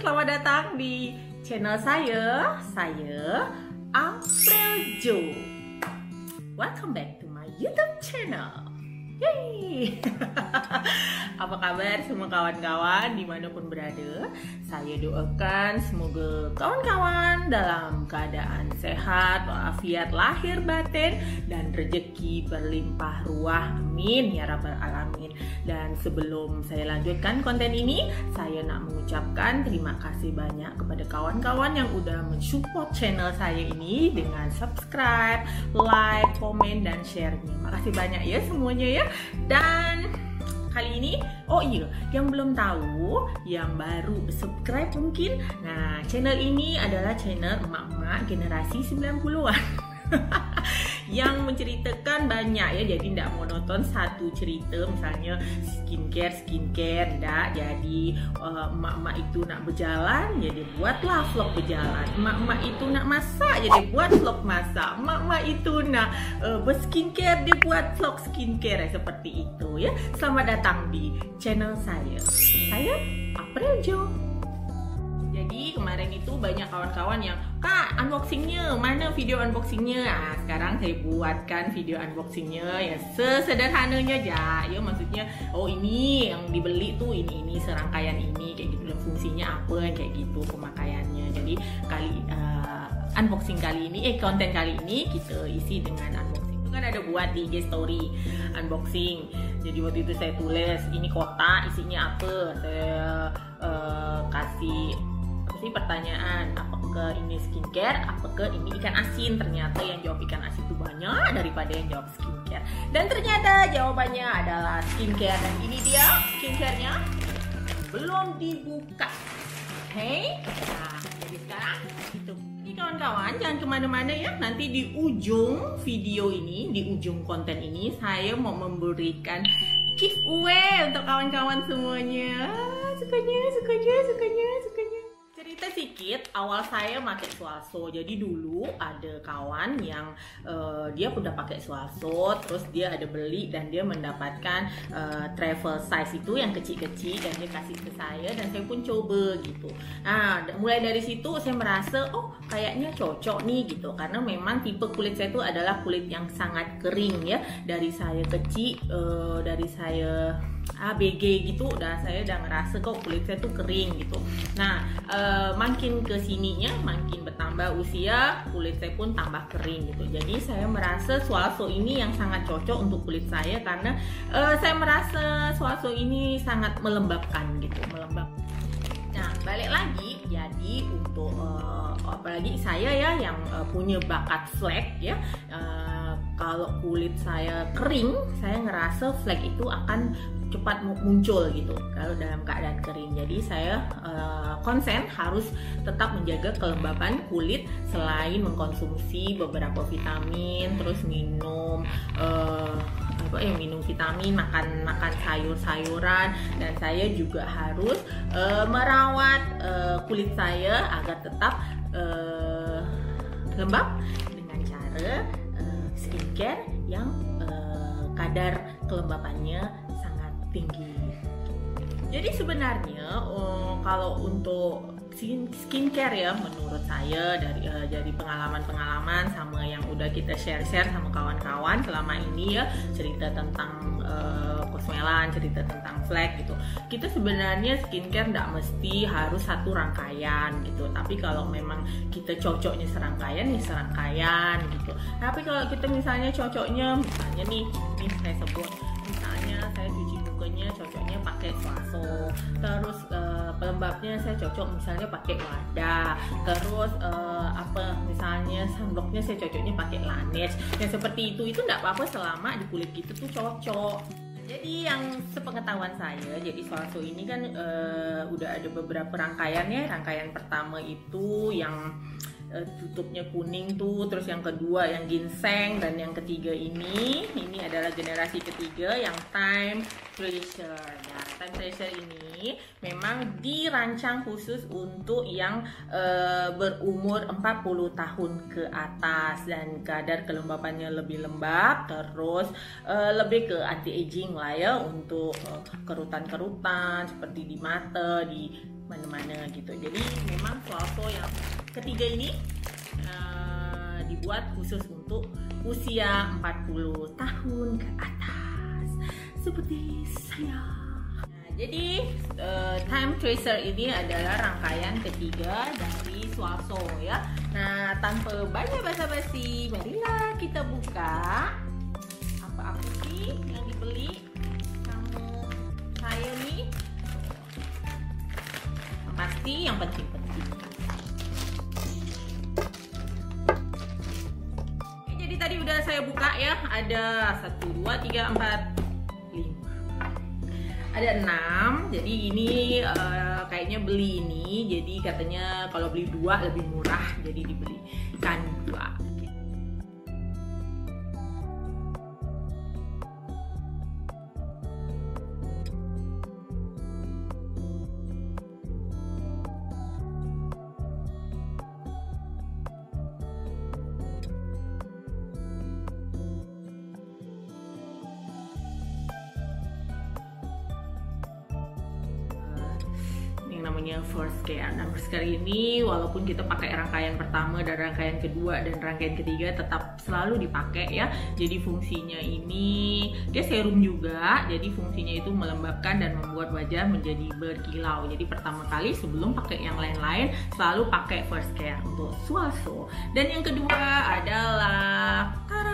selamat datang di channel saya April Jo. Welcome back to my YouTube channel. Yeay. Apa kabar semua kawan-kawan dimanapun berada? Saya doakan semoga kawan-kawan dalam keadaan sehat, walafiat lahir batin, dan rezeki berlimpah ruah. Amin ya rabbal alamin. Dan sebelum saya lanjutkan konten ini, saya nak mengucapkan terima kasih banyak kepada kawan-kawan yang udah mensupport channel saya ini dengan subscribe, like, komen, dan share-nya. Makasih banyak ya semuanya ya. Dan kali ini, oh iya, yang belum tahu, yang baru subscribe mungkin. Nah, channel ini adalah channel emak-emak generasi 90-an. Yang menceritakan banyak ya, jadi tidak monoton satu cerita, misalnya skincare enggak. Jadi emak-emak itu nak berjalan, jadi buatlah vlog berjalan. Emak-emak itu nak masak, jadi buat vlog masak. Emak-emak itu nak berskincare, dia buat vlog skincare seperti itu ya. Selamat datang di channel saya April Jo. Jadi kemarin itu banyak kawan-kawan yang, "Kak, unboxingnya, mana video unboxingnya?" Nah, sekarang saya buatkan video unboxingnya ya sesederhananya aja. Ya maksudnya, oh ini yang dibeli tuh ini serangkaian ini kayak gitu, dan fungsinya apa kayak gitu, pemakaiannya. Jadi unboxing kali ini, konten kali ini kita isi dengan unboxing. Itu kan ada buat di IG story unboxing. Jadi waktu itu saya tulis ini kotak isinya apa. Saya kasih pertanyaan, apakah ini skincare, apakah ini ikan asin. Ternyata yang jawab ikan asin itu banyak daripada yang jawab skincare, dan ternyata jawabannya adalah skincare. Dan ini dia skincarenya, belum dibuka. Hey, nah jadi sekarang itu. Ini kawan-kawan jangan kemana-mana ya. Nanti di ujung video ini, di ujung konten ini, saya mau memberikan giveaway untuk kawan-kawan semuanya. Sukanya. Cerita sedikit, awal saya pakai Swaso. Jadi dulu ada kawan yang dia udah pakai Swaso, terus dia ada beli dan dia mendapatkan travel size itu yang kecil-kecil, dan dia kasih ke saya dan saya pun coba gitu. Nah, mulai dari situ saya merasa oh kayaknya cocok nih gitu, karena memang tipe kulit saya itu adalah kulit yang sangat kering ya. Dari saya kecil, dari saya ABG gitu, saya udah ngerasa kok kulit saya tuh kering gitu. Nah, makin kesininya, makin bertambah usia, kulit saya pun tambah kering gitu. Jadi saya merasa Swaso ini yang sangat cocok untuk kulit saya, karena saya merasa Swaso ini sangat melembabkan gitu, Nah, balik lagi, jadi untuk apalagi saya ya yang punya bakat flek ya, kalau kulit saya kering, saya ngerasa flek itu akan cepat muncul gitu kalau dalam keadaan kering. Jadi saya konsen harus tetap menjaga kelembapan kulit selain mengkonsumsi beberapa vitamin, terus minum minum vitamin, makan sayur-sayuran, dan saya juga harus merawat kulit saya agar tetap lembab dengan cara skincare yang kadar kelembabannya sangat tinggi. Jadi sebenarnya kalau untuk skincare ya, menurut saya dari pengalaman sama yang udah kita share sama kawan-kawan selama ini ya, cerita tentang kosmelan, cerita tentang flek gitu. Kita sebenarnya skincare nggak mesti harus satu rangkaian gitu. Tapi kalau memang kita cocoknya serangkaian ya serangkaian gitu. Tapi kalau kita misalnya cocoknya, misalnya nih saya sebut, misalnya saya cuci mukanya cocoknya pakai Swaso, terus pelembabnya saya cocok misalnya pakai Wadah, terus misalnya sunblocknya saya cocoknya pakai Laneige. Yang seperti itu nggak apa-apa selama di kulit kita tuh cocok. Jadi yang sepengetahuan saya, jadi Swaso ini kan udah ada beberapa rangkaiannya. Rangkaian pertama itu yang tutupnya kuning tuh, terus yang kedua yang ginseng, dan yang ketiga ini adalah generasi ketiga yang Time Treasure. Nah, Time Treasure ini memang dirancang khusus untuk yang berumur 40 tahun ke atas, dan kadar kelembapannya lebih lembab, terus lebih ke anti aging lah ya, untuk kerutan-kerutan seperti di mata, di mana-mana gitu. Jadi memang swalso yang ketiga ini dibuat khusus untuk usia 40 tahun ke atas seperti saya. Nah, jadi Time Tracer ini adalah rangkaian ketiga dari swalso ya. Nah, tanpa banyak basa-basi, marilah kita buka. Apa sih yang dibeli sama saya nih? Pasti yang penting-penting. Jadi tadi udah saya buka ya, ada 1, 2, 3, 4, 5. Ada 6. Jadi ini kayaknya beli ini. Jadi katanya kalau beli 2 lebih murah, jadi dibelikan 2. Namanya first care. Nah, first care ini walaupun kita pakai rangkaian pertama dan rangkaian kedua dan rangkaian ketiga tetap selalu dipakai ya. Jadi fungsinya ini dia serum juga. Jadi fungsinya itu melembabkan dan membuat wajah menjadi berkilau. Jadi pertama kali sebelum pakai yang lain-lain selalu pakai first care untuk swalso. Dan yang kedua adalah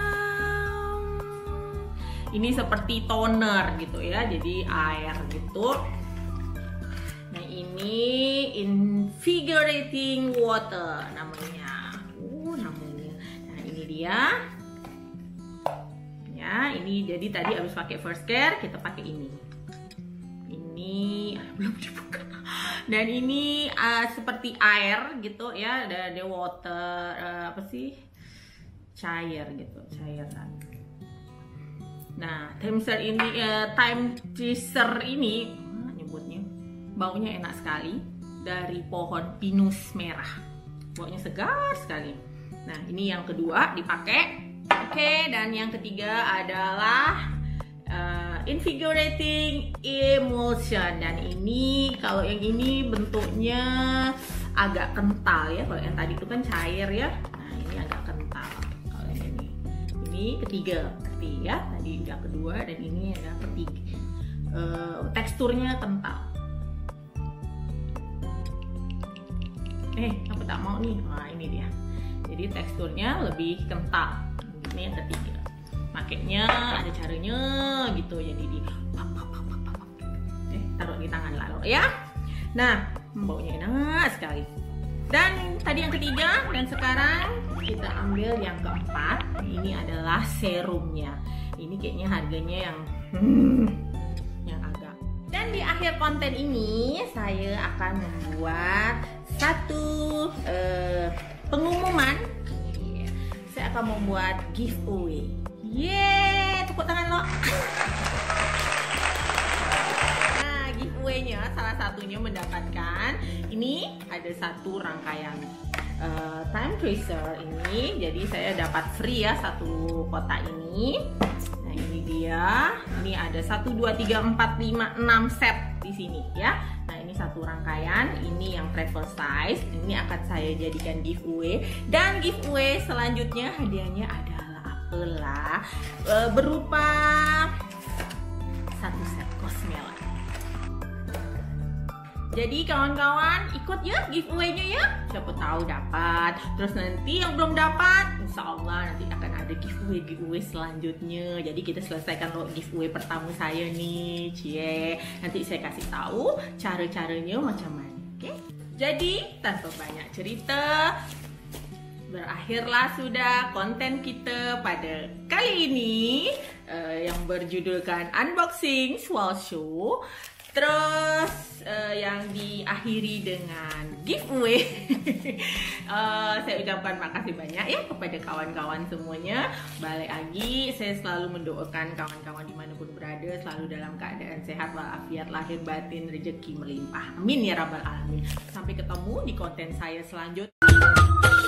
ini seperti toner gitu ya. Jadi air gitu. Nah, ini Invigorating Water namanya. Namanya. Nah, ini dia. Ya, ini jadi tadi habis pakai first care, kita pakai ini. Ini belum dibuka. Dan ini seperti air gitu ya, ada water apa sih? Cair gitu, cairan. Nah, Time Tracer ini nyebutnya baunya enak sekali, dari pohon pinus merah. Baunya segar sekali. Nah, ini yang kedua dipakai. Oke, dan yang ketiga adalah Invigorating Emulsion. Dan ini kalau yang ini bentuknya agak kental ya. Kalau yang tadi itu kan cair ya. Nah, ini agak kental. Kalau yang ini ketiga ya. Tadi udah kedua dan ini ada ketiga. Teksturnya kental. Aku tak mau nih. Nah, ini dia. Jadi teksturnya lebih kental. Ini yang ketiga. Makanya ada caranya gitu. Jadi di taruh di tangan lalu ya. Nah, baunya enak sekali. Dan tadi yang ketiga, dan sekarang kita ambil yang keempat. Ini adalah serumnya. Ini kayaknya harganya yang agak. Dan di akhir konten ini saya akan membuat satu pengumuman. Saya akan membuat giveaway. Yeay, tepuk tangan lo. Nah, giveaway-nya salah satunya mendapatkan ini, ada satu rangkaian Time Tracer ini. Jadi saya dapat free ya satu kotak ini. Nah, ini dia. Ini ada 1, 2, 3, 4, 5, 6 set di sini ya. Nah, ini satu rangkaian, ini yang travel size. Ini akan saya jadikan giveaway. Dan giveaway selanjutnya hadiahnya adalah apalah? Berupa satu set Cosmela. Jadi kawan-kawan ikut ya giveaway-nya ya. Siapa tahu dapat. Terus nanti yang belum dapat, insya Allah nanti akan ada giveaway selanjutnya. Jadi kita selesaikan lo giveaway pertama saya nih, cie. Nanti saya kasih tahu cara-caranya macam mana. Oke? Jadi tanpa banyak cerita, berakhirlah sudah konten kita pada kali ini yang berjudulkan unboxing swalso. Terus yang diakhiri dengan giveaway. Saya ucapkan makasih banyak ya kepada kawan-kawan semuanya. Balik lagi, saya selalu mendoakan kawan-kawan dimanapun berada selalu dalam keadaan sehat walafiat, lahir batin, rezeki melimpah. Amin ya rabbal alamin. Sampai ketemu di konten saya selanjutnya.